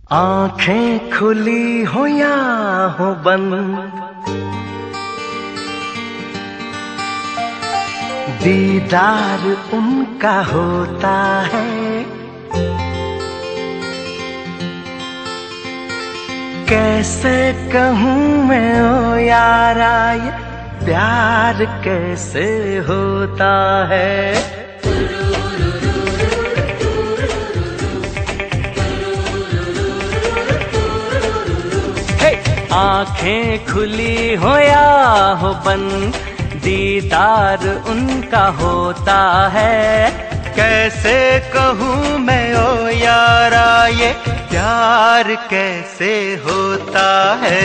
आंखें खुली हो या हो बंद, दीदार उनका होता है। कैसे कहूँ मैं ओ यारा, ये प्यार कैसे होता है। आंखें खुली हो या हो बंद, दीदार उनका होता है। कैसे कहूँ मैं ओ यारा, ये प्यार कैसे होता है।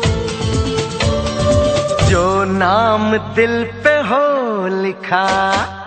नाम दिल पे हो लिखा,